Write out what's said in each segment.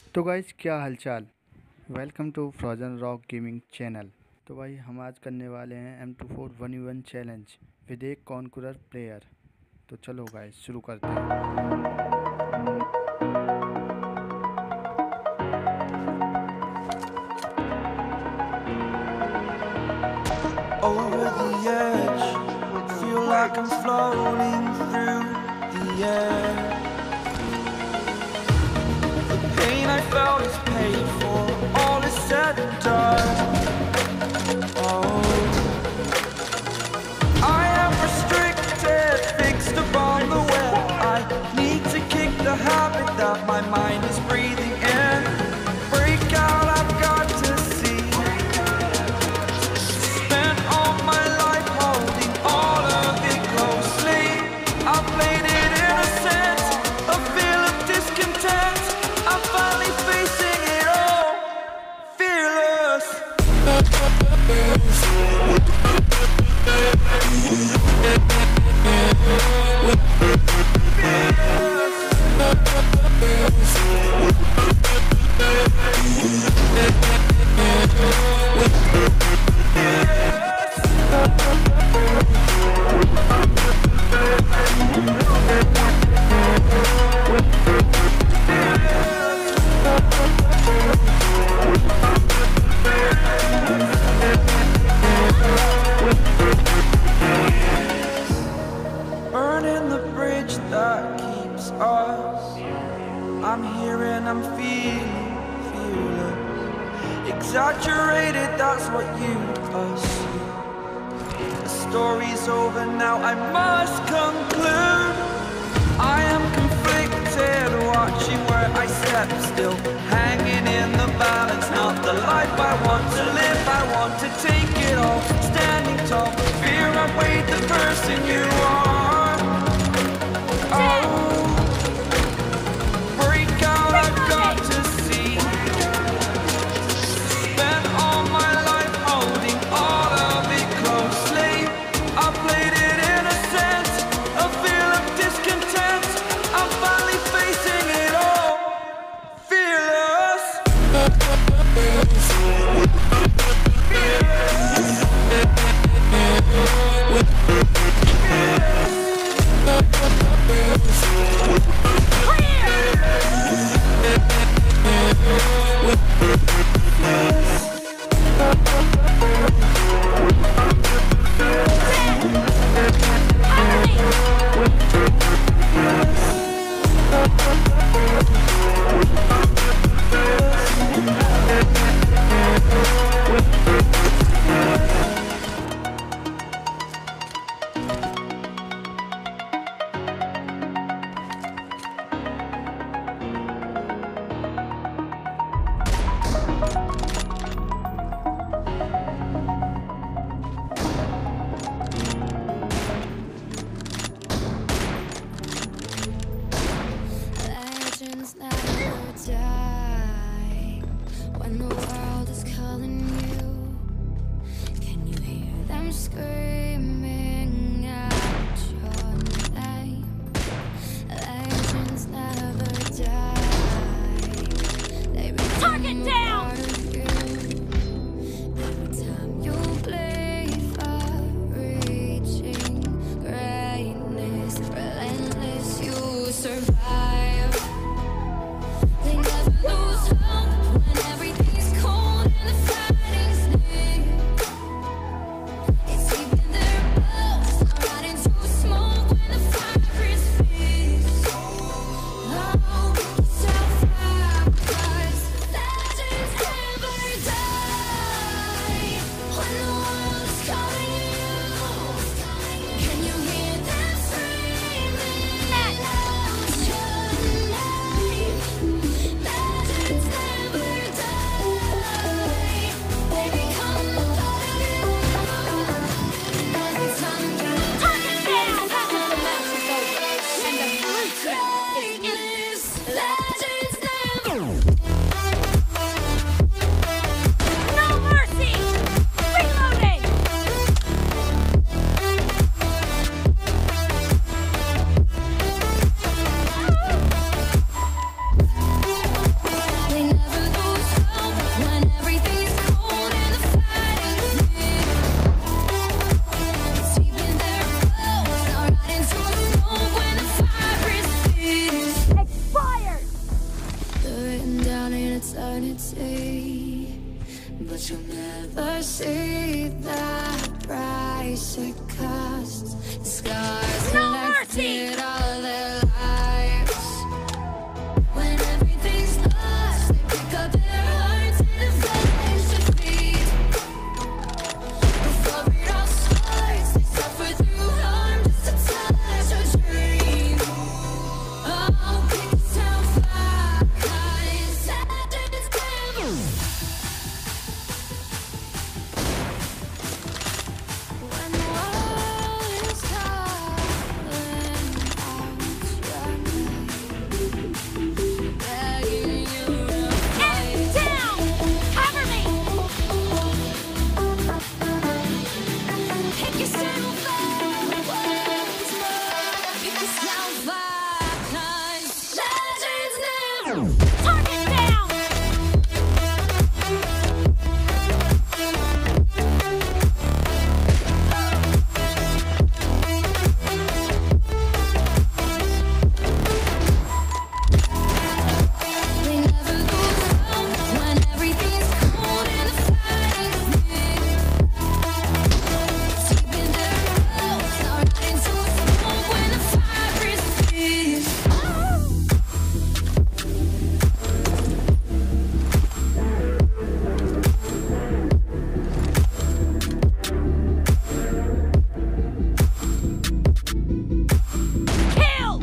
तो गाइस क्या हालचाल। Welcome to Frozen Rock gaming channel. तो भाई हम आज करने वाले हैं M24 1v1 चैलेंज विद एक कॉन्करर प्लेयर। तो चलो गाइस शुरू करते हैं। Over the edge, feel like I'm floating through the air. The pain I felt is paid for, all is said and done. Oh, I am restricted, fixed upon the web. I need to kick the habit that my mind is breathing in. Break out, I've got to see. Spent all my life holding all of it closely. I played it innocent, a feel of discontent. I'm finally facing it all, fearless. Burning the bridge that keeps us. I'm here and I'm feeling fearless. Exaggerated, that's what you assume. The story's over now, I must conclude. I am conflicted, watching where I step still, hanging in the balance. Not the life I want to live, I want to take it all. Standing tall, fear I weighed the person you are. Oh, break out, I've got to see. Spent all my life holding all of it closely. I played it innocent, a feel of discontent. I'm finally facing it all, fearless. Legends never die. When the world is calling you, can you hear them screaming out your name? Legends never die. They become a part of you. Every time you play for reaching greatness, relentless, you survive. They never lose hope when everything's cold and the fight but you'll never see the price it costs. The scars connected all their lives. When everything's lost, they pick up their hearts and the flames to feed. Before it all starts, they suffer through harm just to touch a dream. Oh, pick yourself up, 'cause it's devil. When the world is calling out your name, begging you to fight. Down! Cover me! Pick yourself up once more. Pick yourself up, 'cause legends never. Target down! They never go down when everything's cold and the fight is big. Deep in their mouths, not into a smoke when the fire is big. Killed!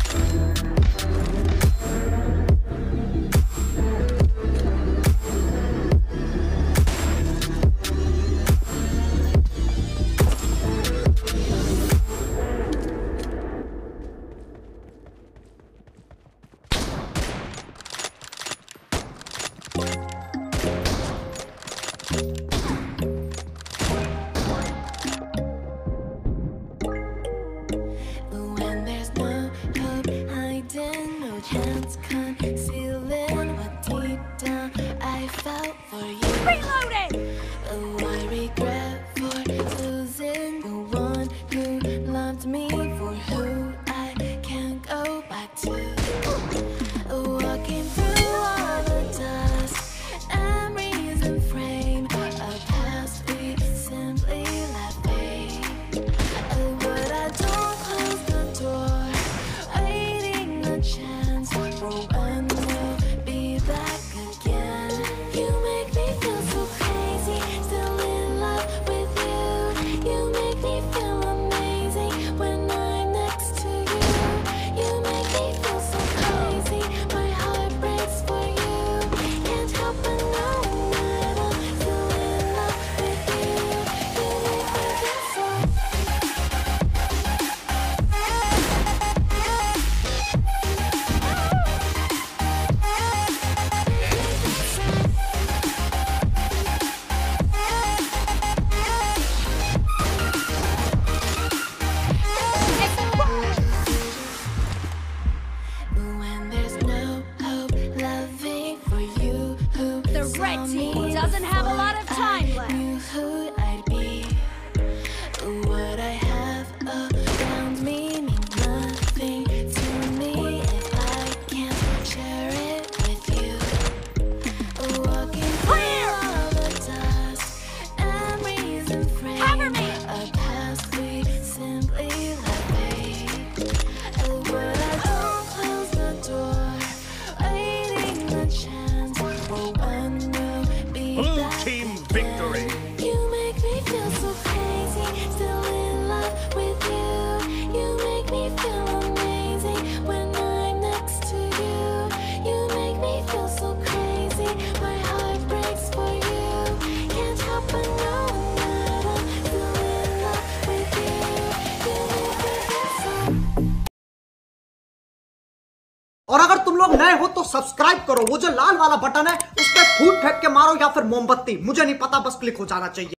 But when there's no hope hiding, no chance concealing what deep down I felt for you. Reloading! Oh, I regret for losing the one who loved me, for who I can't go back to. Walking through all the dust, memories and frame, a past we simply let fade. But I don't close the door, waiting a chance for when we'll be back again. You make me feel so crazy, still in love with you. You make me feel amazing when I'm next to you. You make me feel so crazy, my heart breaks for you. Can't help but know that I'm still in love with you. You make me feel so. But when there's no hope loving for you, who The red team doesn't have a lot of time left. knew who I'd be. What I have around me means nothing to me if I can't share it with you. Walking through all the dust, memories and frames, Cover me! a past we simply let fade. But I don't close the door, waiting a chance for when we'll be Blue back team again. victory. You make me feel so crazy, still in love with you. You make me feel amazing when I'm next to you. You make me feel so crazy, my heart breaks for you. Can't help but know that I'm still in love with you. You make me feel so. और अगर तुम लोग नए हो तो subscribe करो, वो जो लाल वाला बटन है उस पर फूट फेंक के मारो या फिर मोमबत्ती, मुझे नहीं पता, बस क्लिक हो जाना चाहिए।